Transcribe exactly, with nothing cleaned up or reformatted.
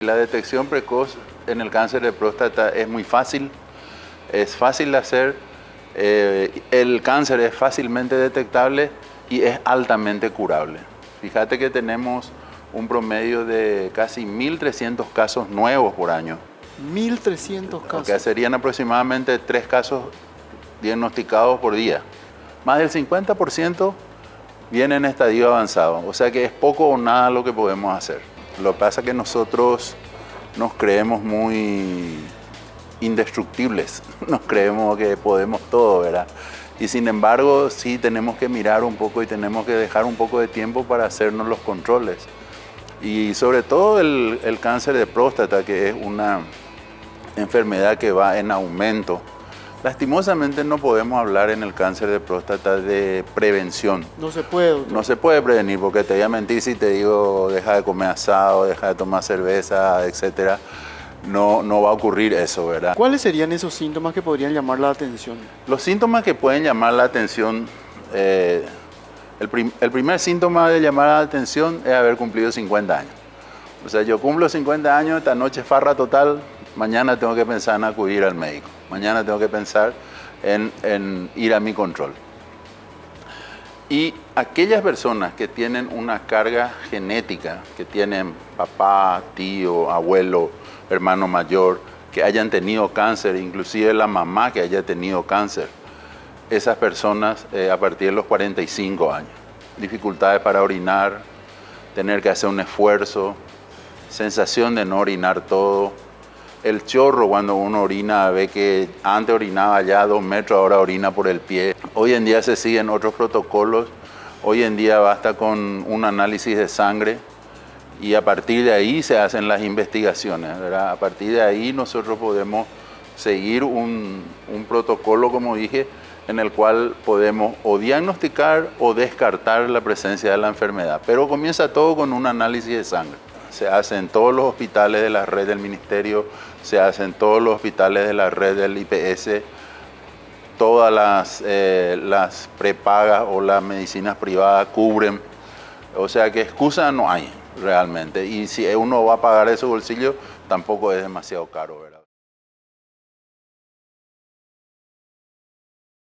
La detección precoz en el cáncer de próstata es muy fácil, es fácil de hacer, eh, el cáncer es fácilmente detectable y es altamente curable. Fíjate que tenemos un promedio de casi mil trescientos casos nuevos por año. mil trescientos casos. O sea, serían aproximadamente tres casos diagnosticados por día. Más del cincuenta por ciento vienen en estadio avanzado, o sea que es poco o nada lo que podemos hacer. Lo que pasa es que nosotros nos creemos muy indestructibles, nos creemos que podemos todo, ¿verdad? Y sin embargo, sí tenemos que mirar un poco y tenemos que dejar un poco de tiempo para hacernos los controles. Y sobre todo el, el cáncer de próstata, que es una enfermedad que va en aumento. Lastimosamente no podemos hablar en el cáncer de próstata de prevención. No se puede, doctor. No se puede prevenir, porque te voy a mentir si te digo deja de comer asado, deja de tomar cerveza, etcétera. No, no va a ocurrir eso, ¿verdad? ¿Cuáles serían esos síntomas que podrían llamar la atención? Los síntomas que pueden llamar la atención, eh, el, prim el primer síntoma de llamar la atención es haber cumplido cincuenta años. O sea, yo cumplo cincuenta años, esta noche farra total, mañana tengo que pensar en acudir al médico. Mañana tengo que pensar en, en ir a mi control. Y aquellas personas que tienen una carga genética, que tienen papá, tío, abuelo, hermano mayor, que hayan tenido cáncer, inclusive la mamá que haya tenido cáncer, esas personas eh, a partir de los cuarenta y cinco años, dificultades para orinar, tener que hacer un esfuerzo, sensación de no orinar todo, el chorro cuando uno orina, ve que antes orinaba ya dos metros, ahora orina por el pie. Hoy en día se siguen otros protocolos, hoy en día basta con un análisis de sangre y a partir de ahí se hacen las investigaciones, ¿verdad? A partir de ahí nosotros podemos seguir un, un protocolo, como dije, en el cual podemos o diagnosticar o descartar la presencia de la enfermedad. Pero comienza todo con un análisis de sangre. Se hace en todos los hospitales de la red del Ministerio, se hace en todos los hospitales de la red del I P S, todas las, eh, las prepagas o las medicinas privadas cubren, o sea que excusa no hay realmente, y si uno va a pagar ese bolsillo tampoco es demasiado caro, ¿verdad?